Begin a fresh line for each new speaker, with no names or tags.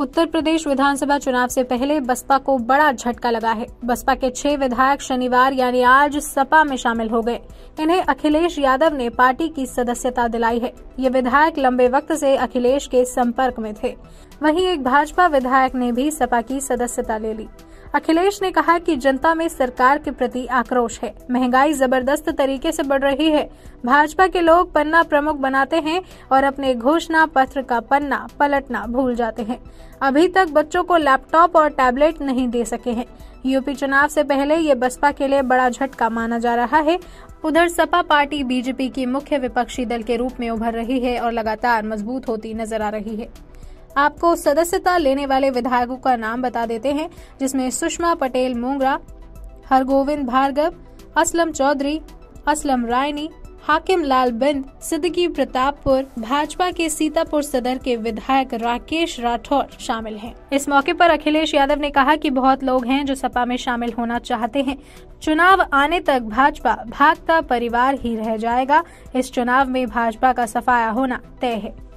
उत्तर प्रदेश विधानसभा चुनाव से पहले बसपा को बड़ा झटका लगा है। बसपा के 6 विधायक शनिवार यानी आज सपा में शामिल हो गए। इन्हें अखिलेश यादव ने पार्टी की सदस्यता दिलाई है। ये विधायक लंबे वक्त से अखिलेश के संपर्क में थे। वहीं एक भाजपा विधायक ने भी सपा की सदस्यता ले ली। अखिलेश ने कहा कि जनता में सरकार के प्रति आक्रोश है। महंगाई जबरदस्त तरीके से बढ़ रही है। भाजपा के लोग पन्ना प्रमुख बनाते हैं और अपने घोषणा पत्र का पन्ना पलटना भूल जाते हैं। अभी तक बच्चों को लैपटॉप और टैबलेट नहीं दे सके हैं। यूपी चुनाव से पहले ये बसपा के लिए बड़ा झटका माना जा रहा है। उधर सपा पार्टी बीजेपी की मुख्य विपक्षी दल के रूप में उभर रही है और लगातार मजबूत होती नजर आ रही है। आपको सदस्यता लेने वाले विधायकों का नाम बता देते हैं, जिसमें सुषमा पटेल मोंगरा, हरगोविंद भार्गव, असलम चौधरी, असलम रायनी, हाकिम लाल बिंद, सिद्दीकी प्रतापपुर, भाजपा के सीतापुर सदर के विधायक राकेश राठौर शामिल हैं। इस मौके पर अखिलेश यादव ने कहा कि बहुत लोग हैं जो सपा में शामिल होना चाहते हैं। चुनाव आने तक भाजपा भागता परिवार ही रह जाएगा। इस चुनाव में भाजपा का सफाया होना तय है।